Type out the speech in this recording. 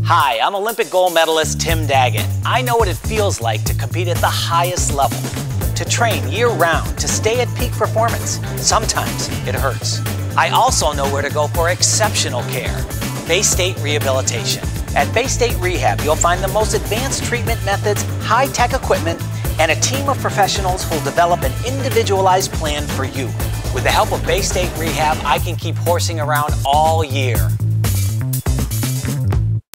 Hi, I'm Olympic gold medalist Tim Daggett. I know what it feels like to compete at the highest level, to train year-round, to stay at peak performance. Sometimes it hurts. I also know where to go for exceptional care. Baystate Rehabilitation. At Baystate Rehab, you'll find the most advanced treatment methods, high-tech equipment, and a team of professionals who'll develop an individualized plan for you. With the help of Baystate Rehab, I can keep horsing around all year.